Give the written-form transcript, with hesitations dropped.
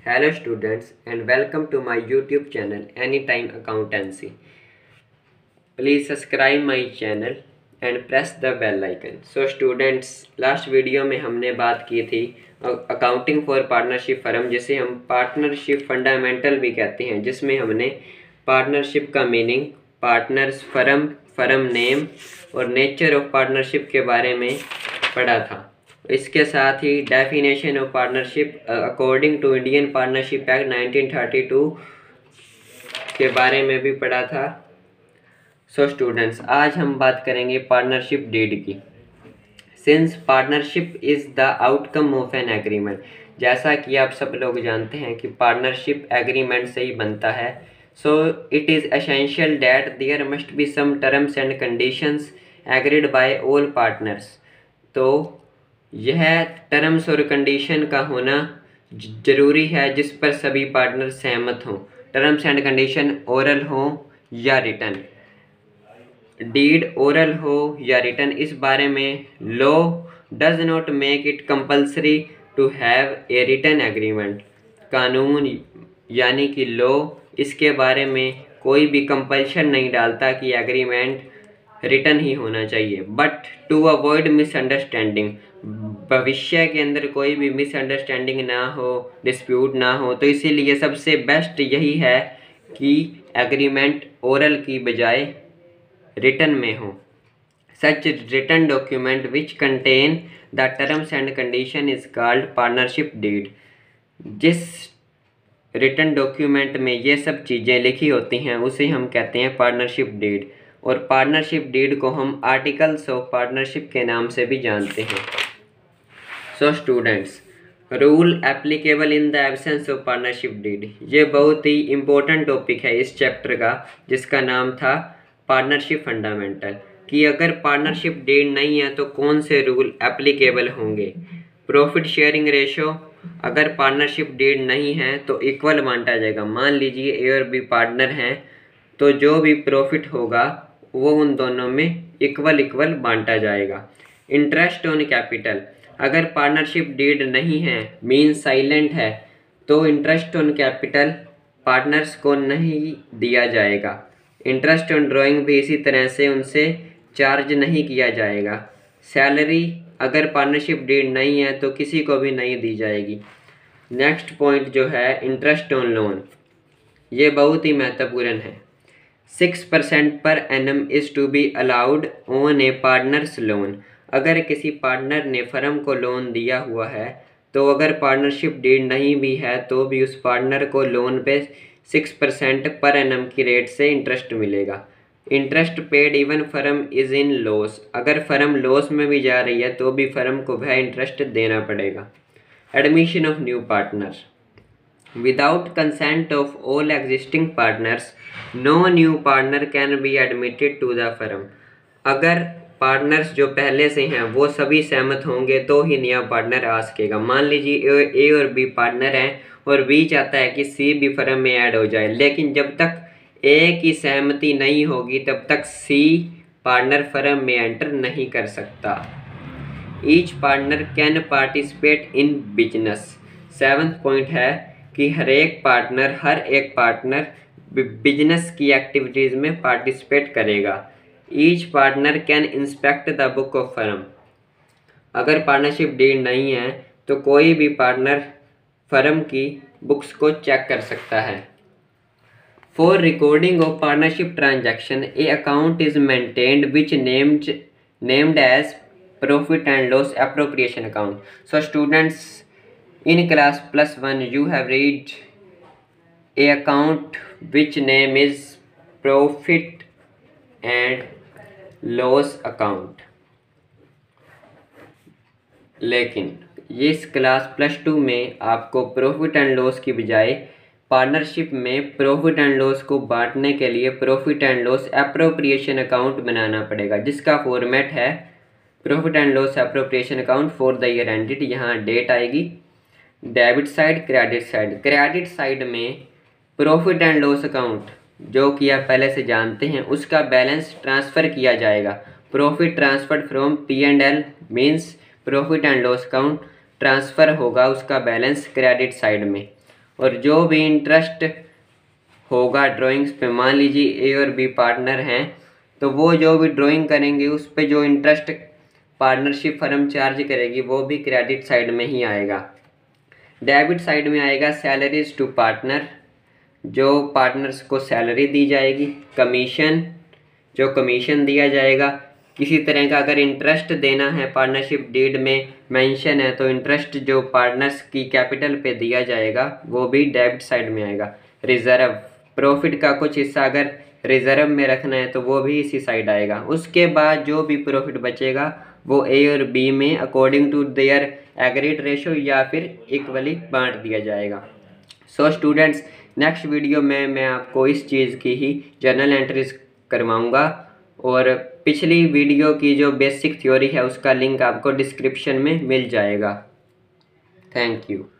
Hello students and welcome to my YouTube channel Anytime Accountancy. Please subscribe my channel and press the bell icon. So students, last video में हमने बात की थी accounting for partnership firm, जिसे हम partnership fundamental भी कहते हैं, जिसमें हमने पार्टनरशिप का मीनिंग, पार्टनर्स, फर्म नेम और नेचर ऑफ पार्टनरशिप के बारे में पढ़ा था। इसके साथ ही definition of partnership according to Indian partnership act 1932 के बारे में भी पढ़ा था। सो स्टूडेंट्स, आज हम बात करेंगे पार्टनरशिप डीड की। Since partnership is the outcome of an agreement, जैसा कि आप सब लोग जानते हैं कि पार्टनरशिप एग्रीमेंट से ही बनता है। So it is essential that there must be some terms and conditions agreed by all partners. तो यह टर्म्स और कंडीशन का होना ज़रूरी है जिस पर सभी पार्टनर सहमत हों। टर्म्स एंड कंडीशन ओरल हो या रिटन, डीड ओरल हो या रिटन, इस बारे में law does not make it compulsory to have a written agreement. कानून यानी कि लॉ इसके बारे में कोई भी कंपल्शन नहीं डालता कि एग्रीमेंट रिटन ही होना चाहिए। बट टू अवॉइड मिसअंडरस्टैंडिंग, भविष्य के अंदर कोई भी मिसअंडरस्टैंडिंग ना हो, डिस्प्यूट ना हो, तो इसीलिए सबसे बेस्ट यही है कि एग्रीमेंट ओरल की बजाय रिटन में हो। Such written document which contain the terms and condition is called partnership deed. जिस रिटन डॉक्यूमेंट में ये सब चीज़ें लिखी होती हैं उसे हम कहते हैं पार्टनरशिप डीड, और पार्टनरशिप डीड को हम आर्टिकल्स ऑफ पार्टनरशिप के नाम से भी जानते हैं। So students, rule applicable in the absence of partnership deed, ये बहुत ही इम्पोर्टेंट टॉपिक है इस चैप्टर का, जिसका नाम था पार्टनरशिप फंडामेंटल, कि अगर पार्टनरशिप डीड नहीं है तो कौन से रूल एप्लीकेबल होंगे। प्रॉफिट शेयरिंग रेशो, अगर पार्टनरशिप डीड नहीं है तो इक्वल बांटा जाएगा। मान लीजिए ए और बी पार्टनर हैं, तो जो भी प्रॉफिट होगा वो उन दोनों में इक्वल बांटा जाएगा। इंटरेस्ट ऑन कैपिटल, अगर पार्टनरशिप डीड नहीं है, मीन साइलेंट है, तो इंटरेस्ट ऑन कैपिटल पार्टनर्स को नहीं दिया जाएगा। इंटरेस्ट ऑन ड्राइंग भी इसी तरह से उनसे चार्ज नहीं किया जाएगा। सैलरी अगर पार्टनरशिप डीड नहीं है तो किसी को भी नहीं दी जाएगी। नेक्स्ट पॉइंट जो है इंटरेस्ट ऑन लोन, ये बहुत ही महत्वपूर्ण है। 6% per annum is to be allowed on a partner's loan, अगर किसी पार्टनर ने फर्म को लोन दिया हुआ है तो अगर पार्टनरशिप डीड नहीं भी है तो भी उस पार्टनर को लोन पे 6% पर एनम की रेट से इंटरेस्ट मिलेगा। Interest paid even firm is in loss, अगर फर्म लॉस में भी जा रही है तो भी फर्म को वह इंटरेस्ट देना पड़ेगा। Admission of new partner, without consent of all existing partners no new partner can be admitted to the firm, अगर पार्टनर्स जो पहले से हैं वो सभी सहमत होंगे तो ही नया पार्टनर आ सकेगा। मान लीजिए ए और बी पार्टनर हैं और बी चाहता है कि सी भी फर्म में ऐड हो जाए, लेकिन जब तक ए की सहमति नहीं होगी तब तक सी पार्टनर फर्म में एंटर नहीं कर सकता। Each partner can participate in business, 7th point है कि हर एक पार्टनर बिजनेस की एक्टिविटीज़ में पार्टिसिपेट करेगा। Each partner can inspect the book of firm, अगर पार्टनरशिप डीड नहीं है तो कोई भी पार्टनर फर्म की बुक्स को चेक कर सकता है। For recording of partnership transaction a account is maintained which named as profit and loss appropriation account. So students, in class +1 you have read a account which name is profit and loss account, लेकिन इस class +2 में आपको profit and loss की बजाय partnership में profit and loss को बांटने के लिए profit and loss appropriation account बनाना पड़ेगा, जिसका फॉर्मेट है profit and loss appropriation account for the year ended. यहाँ डेट आएगी, debit side, credit side. Credit side में प्रॉफिट एंड लॉस अकाउंट जो कि आप पहले से जानते हैं उसका बैलेंस ट्रांसफ़र किया जाएगा। Profit transferred from P&L means profit and loss account transfer होगा उसका बैलेंस क्रेडिट साइड में, और जो भी इंटरेस्ट होगा ड्राइंग्स पे, मान लीजिए ए और बी पार्टनर हैं, तो वो जो भी ड्राइंग करेंगे उस पे जो इंटरेस्ट पार्टनरशिप फर्म चार्ज करेगी वो भी क्रेडिट साइड में ही आएगा। डेबिट साइड में आएगा सैलरीज टू पार्टनर, जो पार्टनर्स को सैलरी दी जाएगी। कमीशन, जो कमीशन दिया जाएगा। किसी तरह का अगर इंटरेस्ट देना है पार्टनरशिप डीड में मेंशन है तो इंटरेस्ट जो पार्टनर्स की कैपिटल पे दिया जाएगा वो भी डेबिट साइड में आएगा। रिजर्व, प्रॉफिट का कुछ हिस्सा अगर रिजर्व में रखना है तो वो भी इसी साइड आएगा। उसके बाद जो भी प्रॉफिट बचेगा वो ए और बी में according to their agreed ratio या फिर इक्वली बांट दिया जाएगा। सो स्टूडेंट्स, नेक्स्ट वीडियो में मैं आपको इस चीज़ की ही जर्नल एंट्रीज करवाऊंगा और पिछली वीडियो की जो बेसिक थ्योरी है उसका लिंक आपको डिस्क्रिप्शन में मिल जाएगा। Thank you.